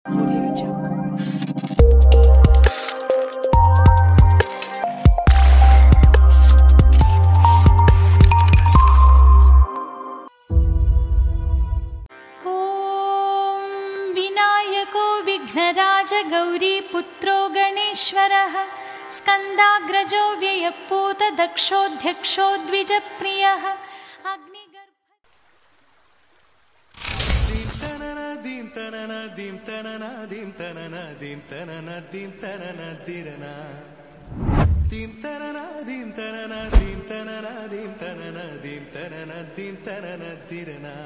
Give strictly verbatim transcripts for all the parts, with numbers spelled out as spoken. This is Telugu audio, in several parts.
Audio Jungle. ॐ विनायको विघ्नराजगौरी पुत्रो गणेश्वरः स्कन्दाग्रजो व्ययपूत दक्षोऽध्यक्षो द्विजप्रियः अग्निगर्भ दीम तनना दीम तनना दीम तनना दीम तनना दीम तनना दिरना दीम तनना दीम तनना दीम तनना दीम तनना दीम तनना दीम तनना दिरना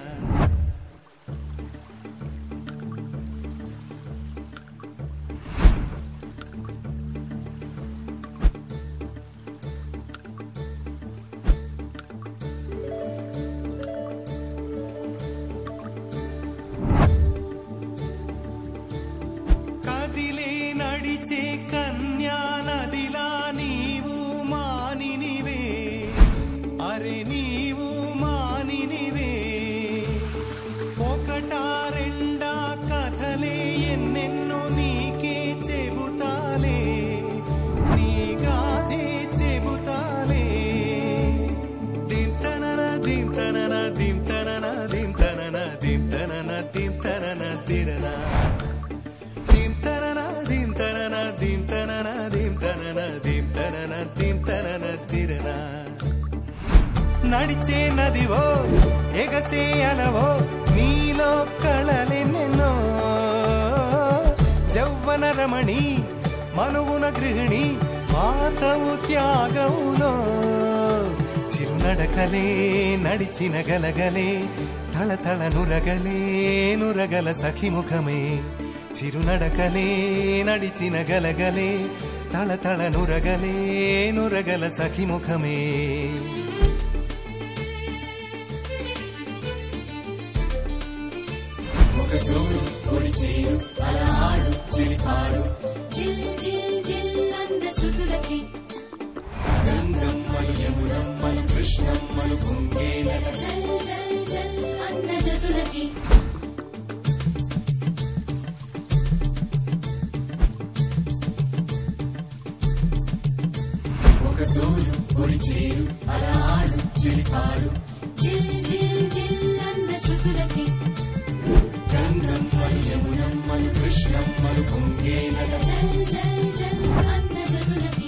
నడిచే కన్యా నదిలా నీవు మానినివే అరే నీవు మానినివే ఒకటా రెండా కథలే ఎన్నెన్నో నీకే చెబుతాలే నీ గాథే చెబుతాలే దీం తనన దీం తనన దీం తనన దీం తనన దీం తనన దీం తనన తిరనా దీం తనన దీం తనన దీం తనన దీం తనన దీం తనన దీం తనన తిరనా నడిచే నదివో ఎగసే అలవో నీలో కళలెన్నెన్నో జవ్వన రమణి మనువున గృహిణి మాతవు త్యాగములో చిరునడకలే నడిచిన గలగలే తళతళ నురగలే నురగల సఖిముఖమే చిరునడకలే నడిచిన గలగలే తళతళ నురగలే నురగల సఖిముఖమే ఒక జోరు ఒడి చేరు అలా ఆడు చిలిపాడు జిల్ జిల్ జిల్ అంద శృతులకి గంగమ్మలు యమునమ్మలు కృష్ణమ్మలు కుంగేనట జల్ జల్ జల్ అన్న జతులకి ఒక జోరు ఒడి చేరు అలా ఆడు చిలిపాడు జిల్ జిల్ జిల్ అన్న శృతులకి గంగమ్మలు యమునమ్మలు కృష్ణమ్మలు కుంగేనట జల్ జల్ జల్ అన్న జతులకి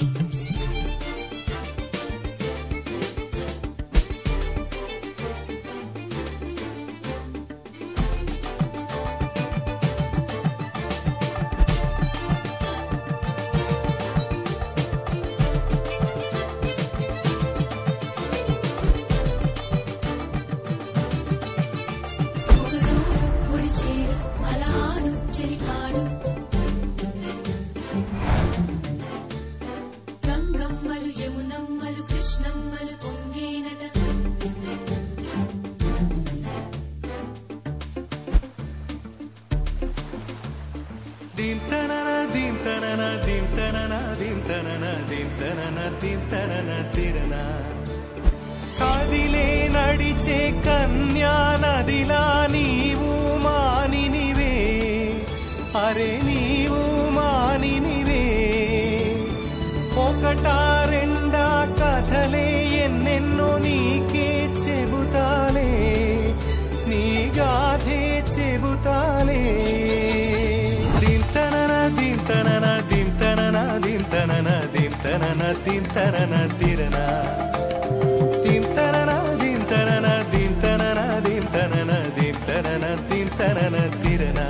దీం తనన దీం తనన దీం తనన దీం తనన దీం తనన దీం తనన తిరనా కదిలే నడిచే కన్యా నదిలా నీవు మానినివే అరే నీవు మానినివే ఒకటా రెండా కథలే ఎన్నెన్నో నీకే చెబుతాలే నీ గాథే చెబుతాలే దీం తనన దీం తనన దీం తనన దీం తనన దీం తనన దీం తనన తిరనా దీం తనన దీం తనన దీం తనన దీం తనన దీం తనన దీం తనన తిరనా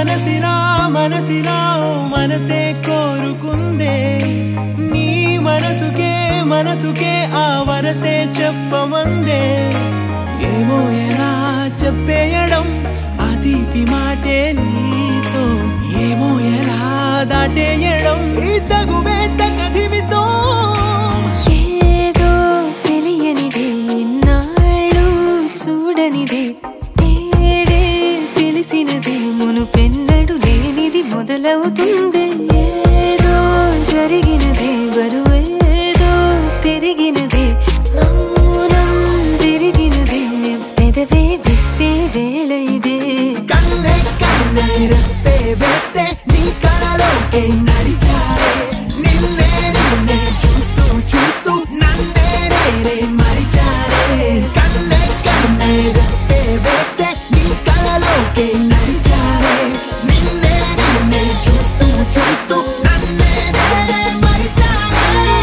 మనసిలా మనసిలా మనసే కోరుకుందే నీ మనసుకే మనసుకే ఆ వరసే చెప్పమందే ఏమో ఎలా చెప్పేయడం ఆ తీపి మాటే నీతో ఏమో ఎలా దాటేయడం ఈ తగువే తగదిమితో ఏదో తెలియనిదే నాళ్ళు చూడనిదే నేడే తెలిసినదే మునుపెన్నడు లేనిది మొదలవుతుంది ఏదో జరిగినదే బరువేదో పెరిగినదే మౌనం విరిగినదే పెదవే విప్పే వేళ ఇదే కన్నే కన్నే రెప్పే వేస్తే నీ కలలోకే నడిచారే నిన్నే నిన్నే చూస్తూ చూస్తూ నన్నే రేరే మరిచారే కన్నే కన్నే రెప్పే వేస్తే నీ కలలోకే నడిచారే నిన్నే నిన్నే చూస్తూ చూస్తూ నన్నే రేరే మరిచారే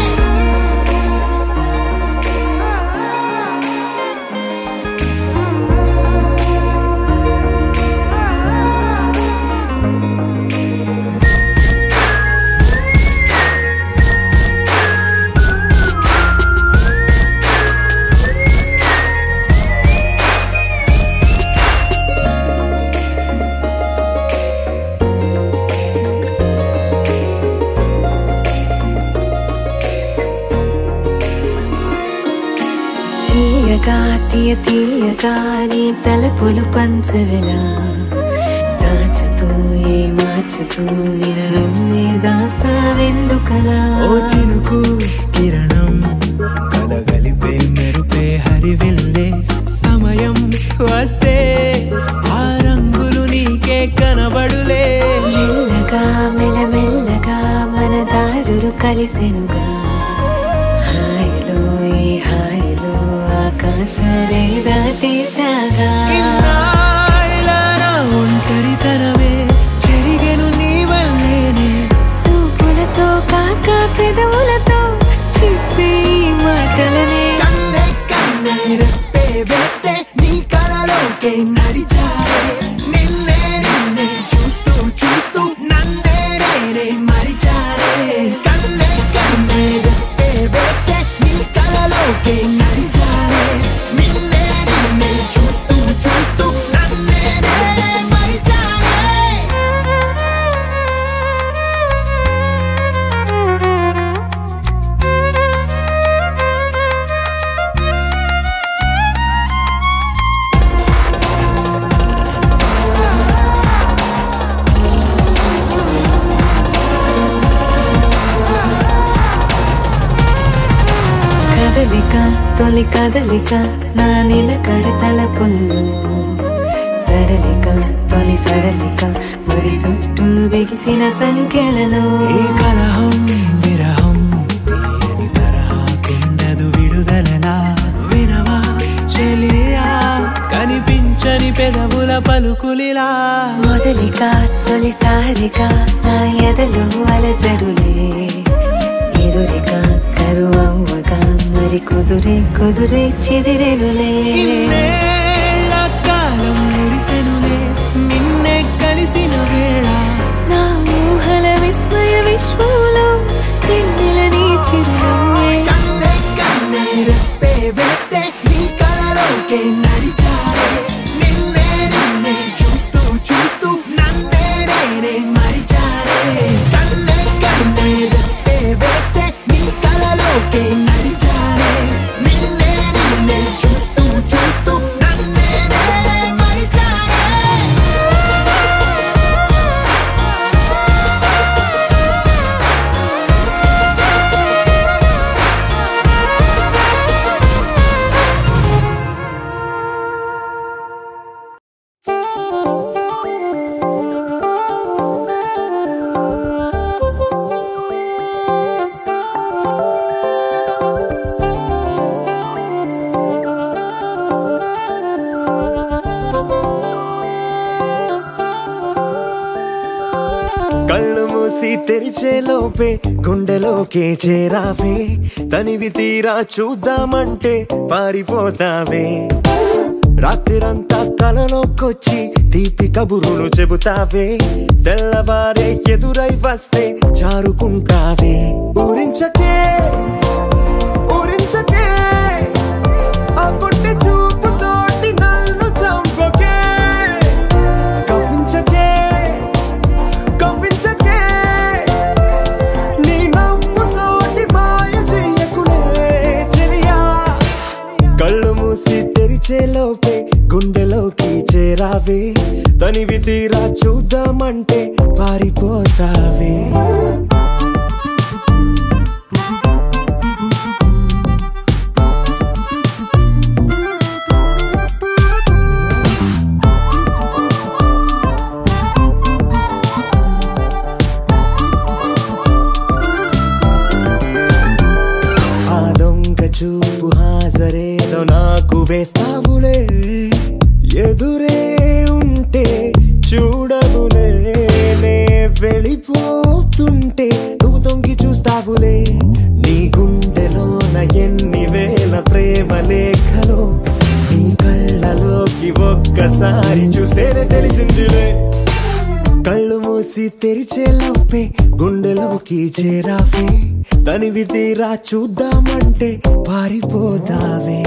తీయగా తీయ తీయగా నీ తలపులు పంచవెలా దాచుతూ ఏ మార్చుతూ నిన్ను నువ్వే దాస్తావెందుకలా ఓ చినుకు కిరణం కలగలిపే మెరుపే హరివిల్లే సమయం వస్తే ఆ రంగులు నీకే కనబడులే మెల్లగా మెల్లమెల్లగా మన దారులు కలిసెనుగా హాయిలో ఈ హాయిలో ఆకాశాలే దాటేసాగా ఒంటరితనమే చెరిగెను నీ వల్లేనే చూపులతో కాక పెదవులతో చెప్పే ఈ మాటలనే కన్నే కన్నే రెప్పే వేస్తే నీ కలలోకే నడిచారే నిన్నే నిన్నే చూస్తూ చూస్తూ నన్నే రేరే మరిచారే కన్నే కన్నే రెప్పే వేస్తే నీ కలలోకే నడిచారే నిన్నే నిన్నే చూస్తూ చూస్తూ నన్నే రేరే మరిచారే కదలిక తొలి కదలిక నా నిలకడ తలపుల్లో సడలిక తొలి సడలిక మరి చుట్టూ వెగిసిన సంఖ్యలలో ఈ కలహం విరహం తీయని తరహాకుండదు విడుదలలా వినవా చెలియా కనిపించని పెదవుల పలుకులిలా మొదలిక తొలిసారిగా నా ఎదలో అలజడులే ఎదురిక కరువవ్వగా మరి కుదురే కుదురే చెదిరెనులే ఇన్నేళ్ల కాలం మురిసెనులే నిన్నే కలిసిన వేళ నా ఊహల విస్మయ విశ్వంలో వెన్నెల నీ చిరునవ్వే కన్నే కన్నే రెప్పే వేస్తే నీ కలలోకే నడిచారే నిన్నే నిన్నే చూస్తూ చూస్తూ నన్నే రేరే మరిచారే కన్నే కన్నే రెప్పే వేస్తే నీ కలలోకే నడిచారే నిన్నే నిన్నే చూస్తూ చూస్తూ నన్నే రేరే మరిచారే కళ్ళు మూసి తెరిచే లోపే గుండెలోకే చేరావే తనివి తీరా చూద్దామంటే పారిపోతావే రాత్రిరంతా కలలోకొచ్చి తీపి కబురులు చెబుతావే తెల్లవారే ఎదురై వస్తే జారుకుంటావే ఊరించకే ఊరించకే ఆ కొట్టి చూపుతోటి నన్ను చంపకే కవ్వించకే కవ్వించకే నీ నవ్వుతోటి మాయ చెయ్యకులే చెలియా కళ్ళు మూసి తెరిచేలోపే గుండెలోకి చేరావే తనివి తీరా చూద్దామంటే పారిపోతావే ఆ దొంగ చూపు హాజరేదో నాకు వేస్తావులే ఎదురే ఉంటే చూడవులే నే వెళ్ళిపోతుంటే నువ్వు తొంగి చూస్తావులే నీ గుండెలోన ఎన్ని వేల ప్రేమ లేఖలో నీ కళ్ళలోకి ఒక్కసారి చూస్తేనే తెలిసిందిలే కళ్ళు మూసి తెరిచేలోపే గుండెలోకి చేరావే తనివి తీరా చూద్దామంటే పారిపోతావే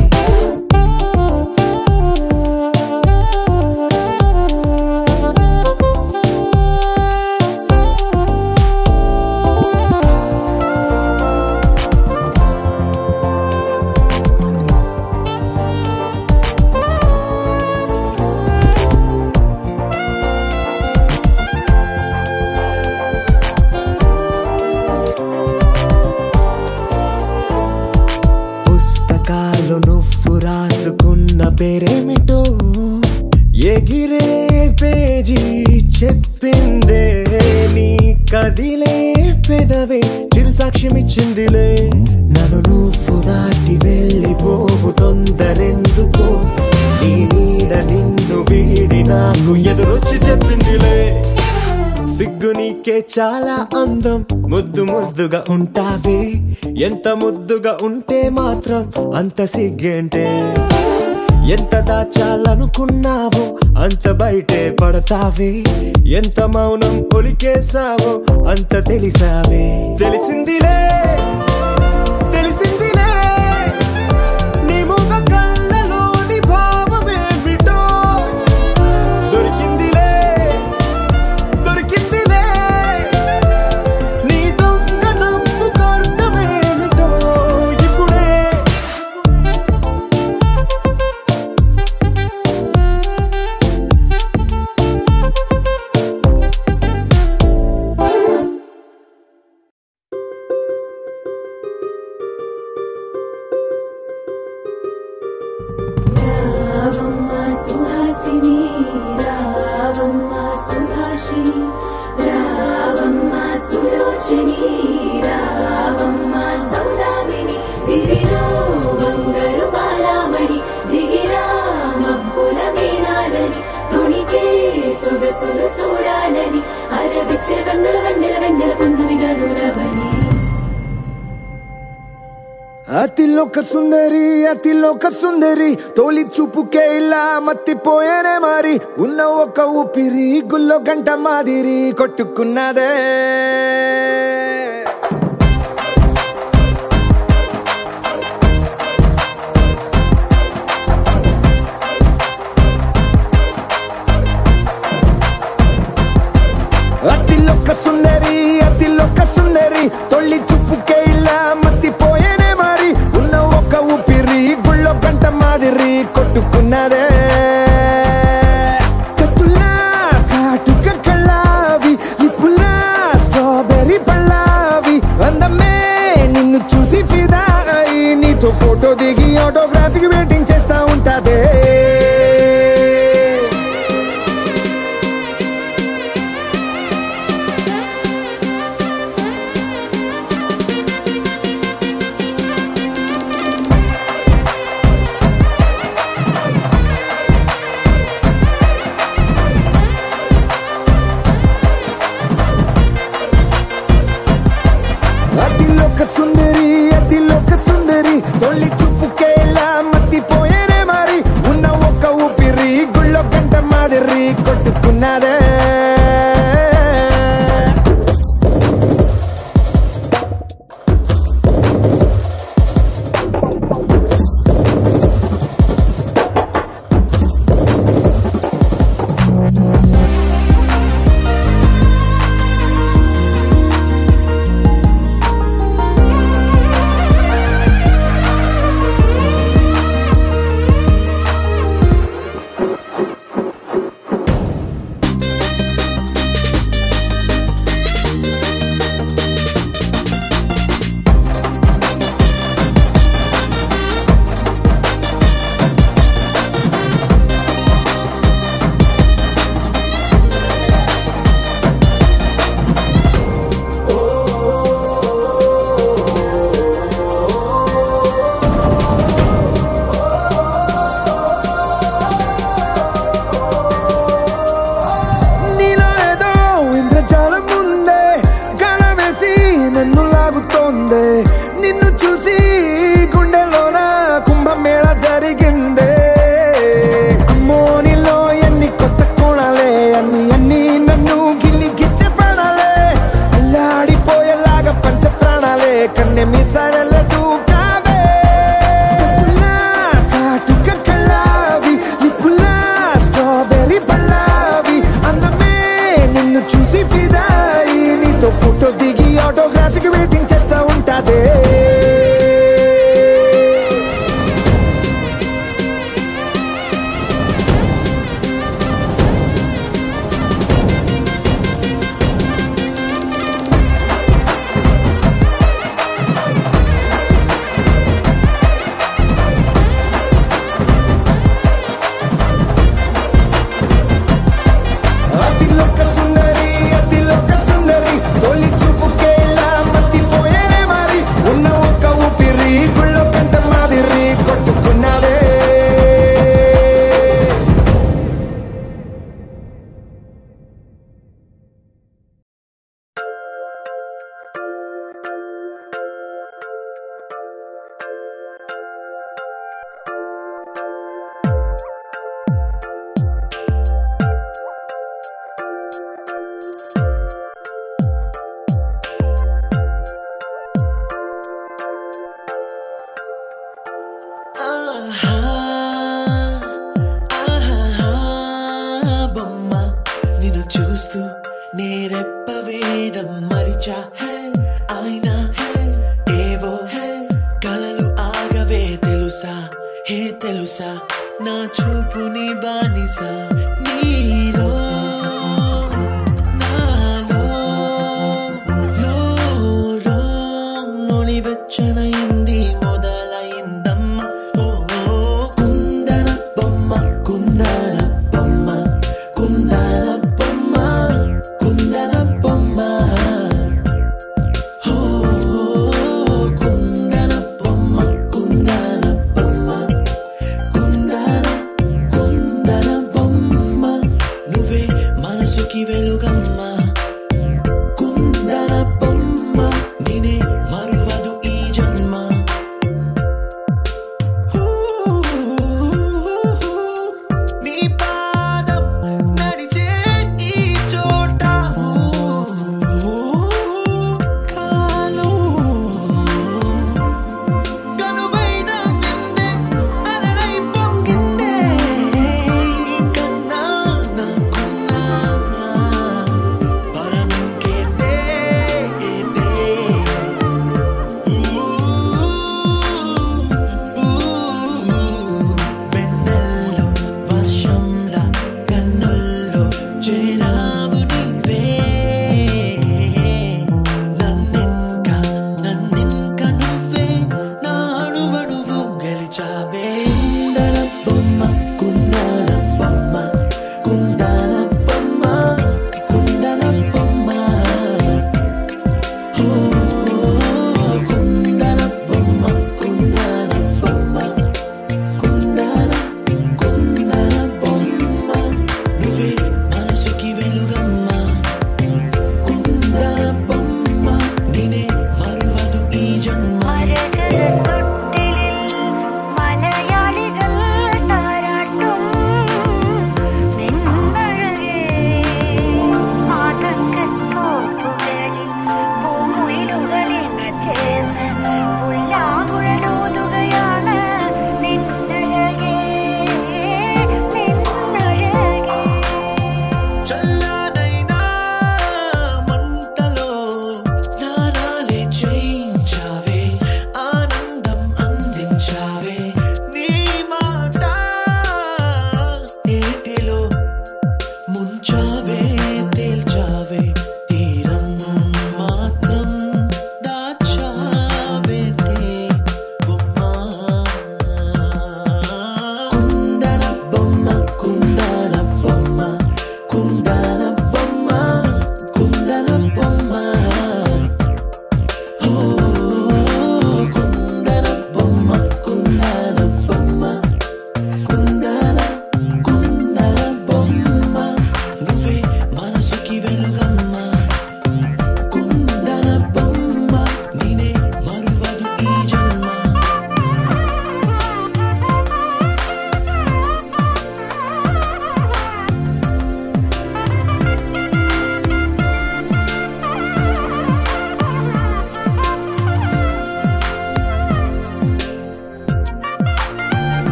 పుస్తకాలు నువ్వు రాసుకున్న పేరేమిటో ఎగిరే పేజీ చెప్పిందే నీ కదిలే పెదవే చిరు సాక్ష్యమిచ్చిందిలే నన్ను నువ్వు దాటి వెళ్ళిపోవు తొందరెందుకో నీ నీడ నిన్ను వీడి నాకు ఎదురొచ్చి చెప్పిందిలే సిగ్గు నీకే చాలా అందం ముద్దు ముద్దుగా ఉంటావే ఎంత ముద్దుగా ఉంటే మాత్రం అంత సిగ్గేంటే ఎంత దాచాలనుకున్నావో అంత బయటే పడతావే ఎంత మౌనం ఒలికేసావో అంత తెలిసావే తెలిసిందిలే తెలిసిందిలే నీ ముఖ కళ్ళలోని భావమేమిటో దొరికిందిలే దొరికిందిలే నీ దొంగ నవ్వు కర్తమేమిటో ఇప్పుడే రావమ్మ సుహాసిని రావమ్మ సుభాషిణి రావమ్మ సులోచని రావమ్మ సౌదామిని దివిలో బంగారు బాలామణి దిగిరా మబ్బుల మేనాలని తొణికే సొగసులు చూడాలని అరవిచ్చల కన్నుల వెన్నెల వెన్నెల పున్నమి గనులవని అతిలోక సుందరి అతిలోక సుందరి తోలి చూపుకే ఇలా మత్తిపోయేనే మరి ఉన్న ఒక ఊపిరి గుల్లో గంట మాదిరి కొట్టుకున్నదే అతిలోక సుందరి అతిలోక సుందరి తొలి చూపుకే ఇలా మత్తిపోయేనే మరి ఉన్న ఒక ఊపిరి గుళ్ళో గంట మాదిరి కొట్టుకున్నదే కత్తులా కాటుక కళ్ళావి ఇప్పులా స్ట్రాబెర్రీ పళ్ళావి అందమే నిన్ను చూసి ఫిదా అయి నీతో ఫోటో దిగి ఆటోగ్రాఫీకి వెయిటింగ్ చేస్తా ఉంటాదే అతిలోక సుందరి అతిలోక సుందరి తొలి చూపుకే ఇలా మత్తిపోయేనే మరి ఉన్న ఒక కన్నె మిసాల దూకావే కాటుక కళ్ళావి నిప్పులా స్ట్రాబెర్రీ పళ్ళావి అందమే నిన్ను చూసి ఫిదాయి నీతో ఫోటో దిగి ఆటోగ్రాఫీకి వెయిటింగ్ చేస్తా ఉంటాదే చూస్తూ నేరెప్ప వేయడం మరిచా అయినా ఏవో కలలు ఆగవే తెలుసా హే తెలుసా నా చూపుని బానిసా నీలో నాలో లోలో నొలివెచ్చనైంది మొదలైందమ్మ ఓ కుందన బొమ్మ కుందన బొమ్మ కుందన బొమ్మ కుందన బొమ్మ ఓ కుందన బొమ్మ కుందన బొమ్మ కుందన కుందన బొమ్మ నువ్వే మనసుకి వెలుగమ్మ కుందన బొమ్మ నినే మరువదు ఈ జన్మ నీ పాదం నడిచే ఈ చోట కాలం కనువైన విందే అలలై పొంగిందే కన్నా నాకున్నా పరమింకేదే ఏదే వెన్నెల్లో వర్షంలా కన్నుల్లో చేరావు నీవే నన్నింక నన్నింక నువ్వే నా అణువణువు గెలిచావే కుందన బొమ్మ కుందన బొమ్మ కుందన బొమ్మ కుందన బొమ్మ ఓ కుందన బొమ్మ కుందన బొమ్మ కుందన కుందన బొమ్మ నువ్వే మనసుకి వెలుగమ్మ కుందన బొమ్మ నినే మరువదు ఈ జన్మ മലയാളികൾ താരാട്ടും നിന്നഴകേ ആതങ്കത്തോടുകളിൽ പൂമുയിലുകളിൽ ചേർന്ന് ഉല്ലാകുഴലൂതുകയാണ് നിന്നഴകേ നിന്നഴകേ చల్లనైనా మంటలో స్నానాలే చేయించావే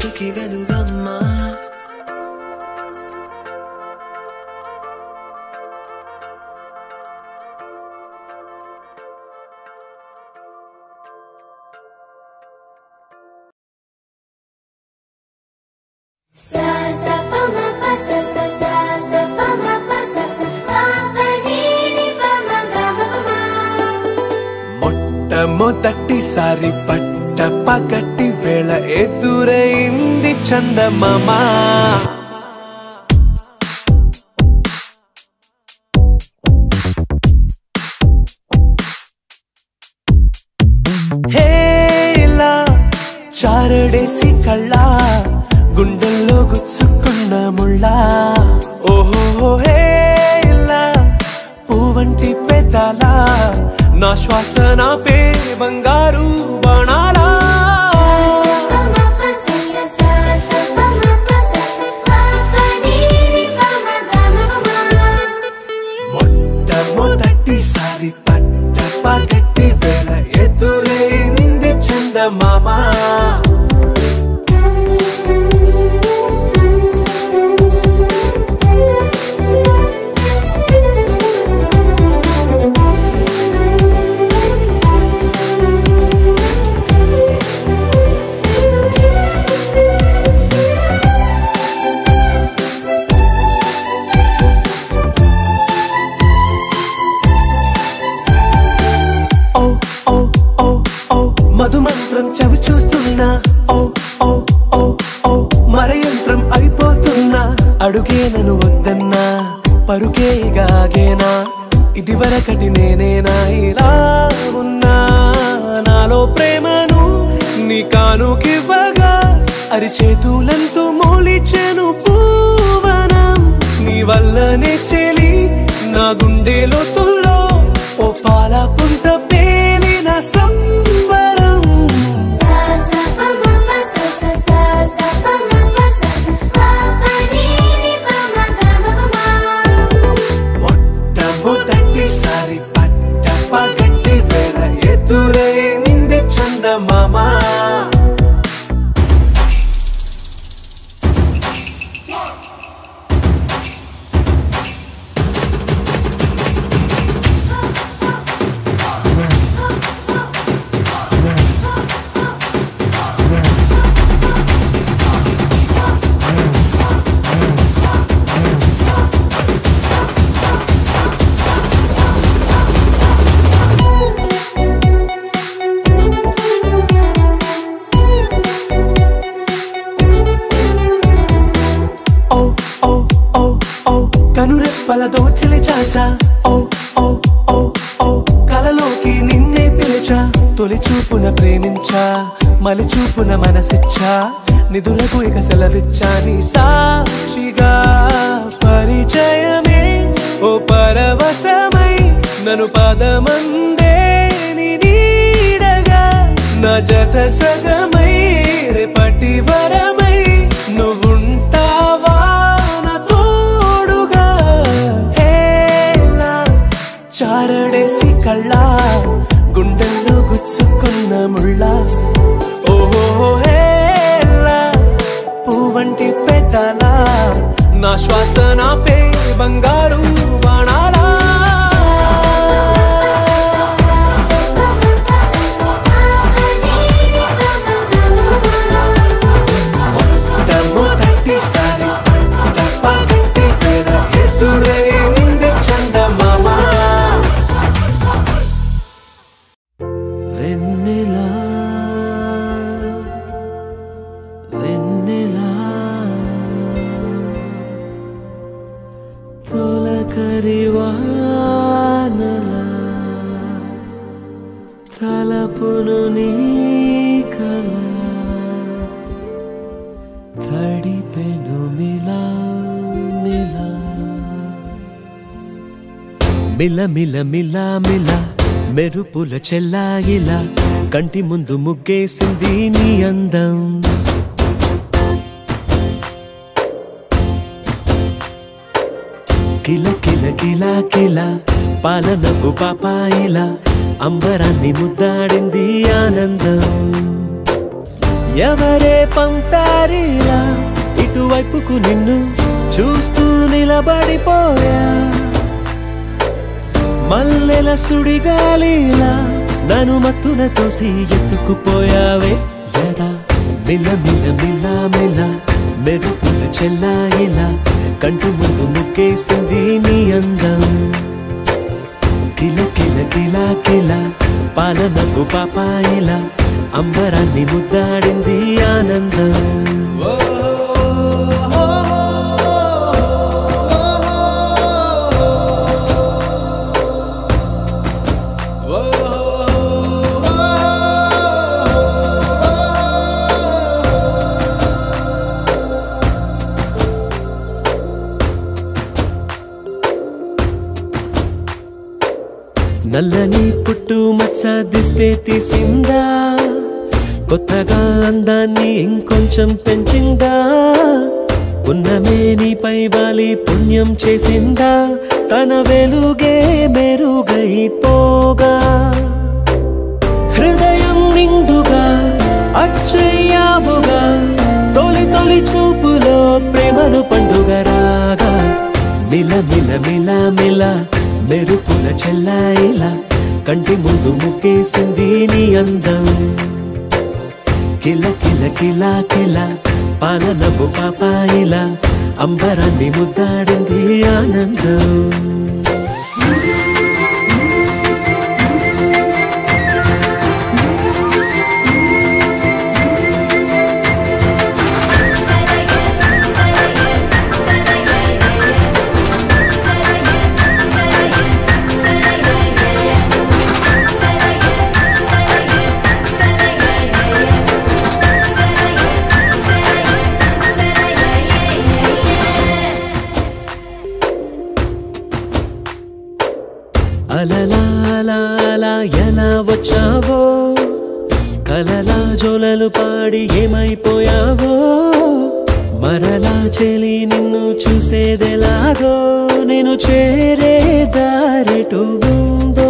బ్రతుకి వెలుగమ్మా మొట్టమొదటిసారి పట్ట పగటి వేళ ఎదురైంది చందమామ హేలా చారడేసి కళ్ళ గుండెల్లో గుచ్చుకున్న ముళ్ళా ఓహో హేలా పువ్వంటి పెదాలా నా శ్వాస నా పే బంగారు బాణాలా మొట్టమొదటిసారి పట్ట పగటి వేళ ఎదురైంది చందమామ మధుమంత్రం చవి చూస్తున్నా ఓ ఓ ఓ ఓ మరయంత్రం అయిపోతున్నా అడుగే నన్ను వద్దన్నా పరుగే గాగేనా ఇదివరకటి నేనేనా ఇలా ఉన్నా నాలో ప్రేమను నీ కానుకివ్వగా అరిచేతులంతో మోలిచెను పూవనం నీ వల్లనే చెలి నా గుండె లోతుల్లో ఓ పాల పుంత పేలిన సంబరం మొట్టమొదటిసారి పట్ట పగటి వేళ ఎదురైంది చందమామ కనురెప్పలతో చెలి చాచా ఓ ఓ ఓ ఓ కలలోకి నిన్నే పిలిచా తొలి చూపున ప్రేమించా మలి చూపున మనసిచ్చా నిదులకు ఇక సెలవిచ్చా నీ సాక్షిగా పరిచయమే ఓ పరవశమై నన్ను పదమందే నీ నీడగా నా జత సగమై రేపటి వరమై నువ్వుంటావా చారడేసి కళ్ళ గుండెల్లో గుచ్చుకున్న ముళ్ళ ఓహో హేలా పువ్వంటి పెదాలా నా శ్వాస నా పే బంగారు బాణాలా మొట్టమొదటిసారి పట్ట పగటి వేళ ఎదురైంది చందమామ వెన్నెలా వెన్నెలా తొలకరి వానలా తలపును నీ కల తడిపెను మిలా మిలా మిల మిల మిలా మిలా మెరుపుల చెల్లాయిలా కంటి ముందు ముగ్గేసింది నీ అందం కిల కిల కిల కిల పాలనకు పాపాయిలా అంబరాన్ని ముద్దాడింది ఆనందం ఎవరే పంపారిలా ఇటువైపుకు నిన్ను చూస్తూ నిలబడిపోయా మల్లెల సుడిగాలిలా నన్ను మత్తున తోసి ఎత్తుకుపోయావే యదా మిల మిల మిల మిల మెరుపుల చెల్లాయిలా కంటి ముందు ముక్కేసింది నీ అందం కిల కిల కిల కిల పాలనకు పాపాయిలా అంబరాన్ని ముద్దాడింది ఆనందం నల్లని పుట్టు మచ్చ దిష్టే తీసిందా కొత్తగా అందాన్ని ఇంకొంచెం పెంచిందా పున్నమే నీపై వాలి పుణ్యం చేసిందా తన వెలుగే మెరుగైపోగా హృదయం నిండుగా అచ్చయ్యావుగా తొలి తొలి చూపులో ప్రేమను పండుగ రాగా మిల మిల మిల మిల మెరుపుల చెల్లాయిలా కంటి ముందు ముక్కేసింది నీ అందం కిల కిల కిల కిల పాలనపు పాపాయిలా అంబరాన్ని ముద్దాడింది ఆనందం అలలా అలా అలా ఎలా వచ్చావో కలలా జోలలు పాడి ఏమైపోయావో మరలా చెలి నిన్ను చూసేదెలాగో నేను చేరే దారెటు ఉందో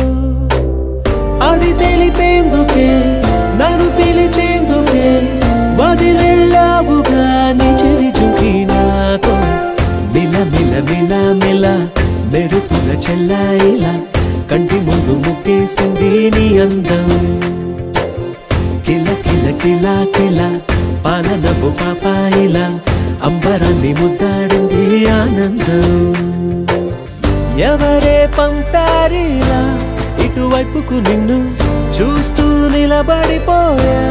అది తెలిపేందుకే నన్ను పిలిచేందుకే వదిలెళ్ళావుగా నీ చెవి జుకి నాతో మిల మిల మిల మిల మెరుపుల చెల్లాయిలా కంటి ముందు ముక్కేసింది నీ అందం కిల కిల కిల కిల పాలనపు పాపాయిలా అంబరాన్ని ముద్దాడింది ఆనందం ఎవరే పంపారిలా ఇటువైపుకు నిన్ను చూస్తూ నిలబడిపోయా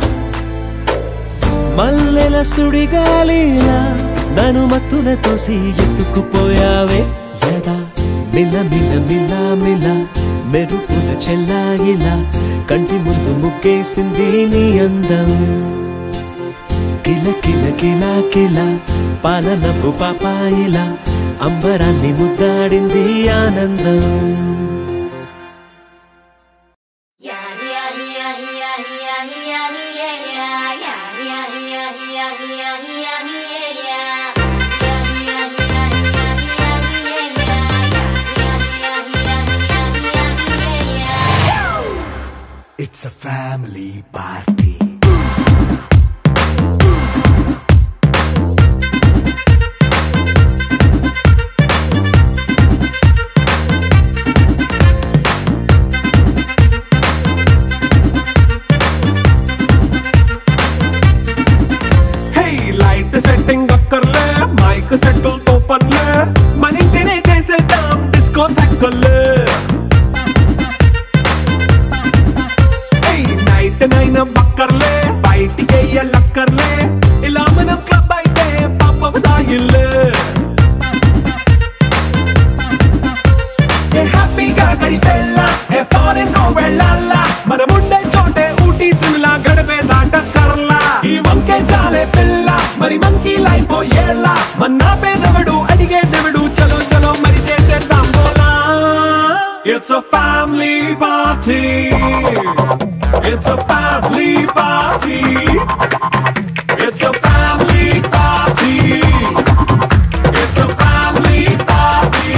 మల్లెల సుడిగాలిలా నన్ను మత్తున తోసి ఎత్తుకుపోయావే యదా మిల మిల మిల మిల మెరుపుల చెల్లాయిలా కంటి ముందు ముక్కేసింది నీ అందం కిల కిల కిల కిల పాలనపు పాపాయిలా అంబరాన్ని ముద్దాడింది ఆనందం It's a family party. Hey, light setting akkarle, mic settle to panle, manintine chesedam disco thakkale. నైన బక్కర్లే బయటికి లక్కర్లే ఇలా మనం క్లబ్ అయితే పాప దాయిల్లే ఏ హ్యాపీగా గడిపెళ్ళ ఏ ఫారెన్ నో వెళ్ళాల మనం ఉండే చోటే ఊటీ సిమ్లా గడిపే దాటక్కర్లా ఈ వంకే చాలే పిల్ల మరి మంకీ లైఫ్ ఏళ్ళ మన్నా పేదవడు అడిగే దేవుడు చలో చలో మరి చేసేద్దాం బోలా It's a family party It's a family party. It's a family party. It's a family party.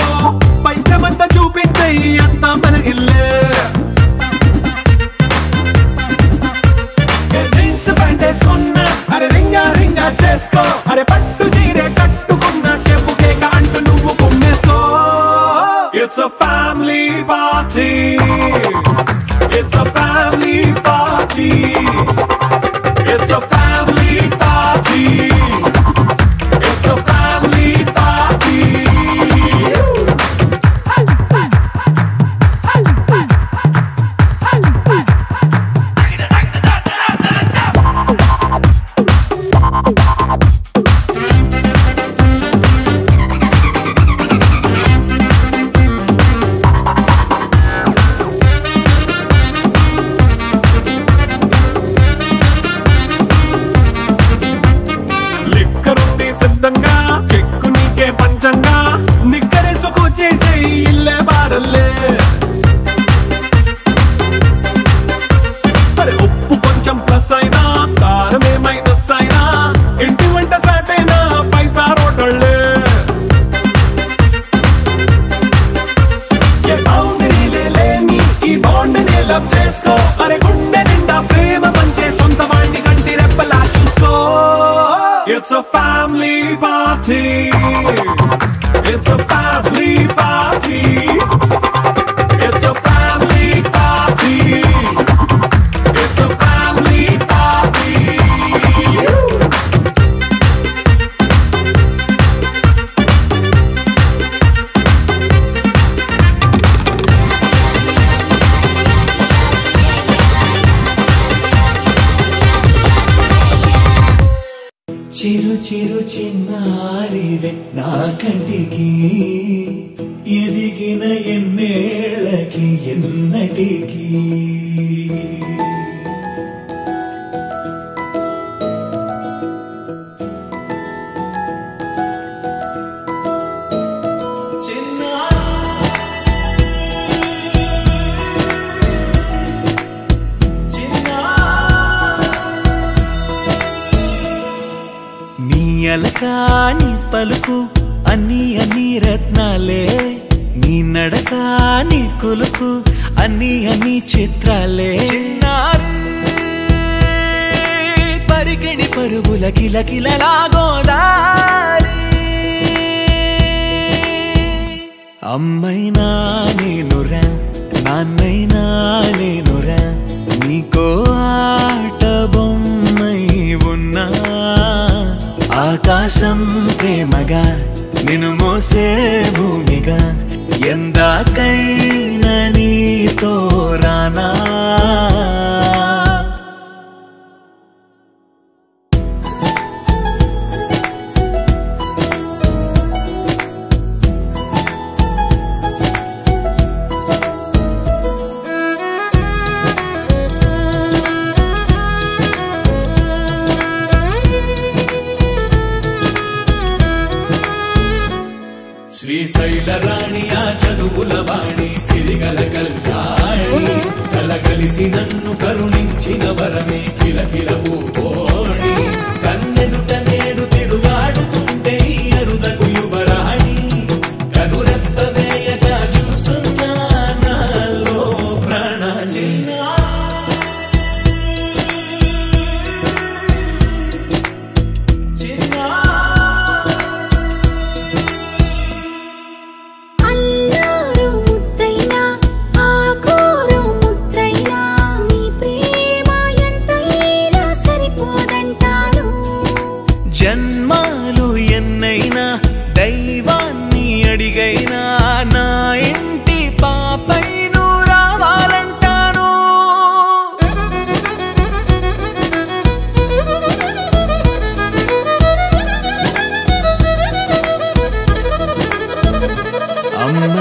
పైత్యమంతా చూపించేయి అంతా మన ఇల్లే జీన్స్ ప్యాంట్ వేసుకున్నా అరే రింగా రింగా చేసుకో అరే పట్టు చీరే కట్టుకున్నా చెప్పు కేక అంటూ నువ్వు కుమ్మేసుకో It's a family party It's a family party It's a family party It's a family party సిద్ధంగా కెక్కు నీకే పంచంగా నిక్కరేసుకు చేసే ఇల్లే బారల్లే అరే ఉప్పు కొంచెం ప్లస్ అయినా కారమే మైనస్ అయినా ఇంటి వంట సాట్ అయినా ఫైవ్ స్టార్ హోటళ్ళే ఏ బౌండరీలే లేని ఈ బాండ్ ని లవ్ చేసుకో అరే గుండె నిండా ప్రేమ పంచే సొంత వాడిని కంటి రెప్పలా చూసుకో It's a family party It's a family party It's a family party It's a family party చిరు చిరు చిన్నారివే నా కంటికి ఎదిగిన ఎన్నేళ్ళకి ఎన్నటికి అలకాని పలుకు అన్ని అన్ని రత్నాలే నీ నడక నీ కులుకు అన్ని అన్ని చిత్రాలే చిన్నారి పరికిణి పరుగుల కిల కిలలాగోదారి అమ్మైనా నేనురా నాన్నైనా నేనురా నీకో ఆట బొమ్మై ఉన్నా ఆకాశం ప్రేమగా నిన్ను మోసే భూమిగా ఎందాకైనా నీతో రానా శ్రీశైల రాణి ఆ చదువుల వాణి సిరిగల కళ్యాణి కలగలిసి నన్ను కరుణించిన వరమే కిలకిల పూకోణి కన్నెదుట నేడు తిరుగాడుతుంటే అరుదకు యువరాణి కనురెప్ప వేయగా చూస్తున్నా నాలో ప్రాణ చిన్నా జన్మాలు ఎన్నైనా దైవాన్ని అడిగైనా నా ఇంటి పాపై నువ్వు రావాలంటాను అమ్మ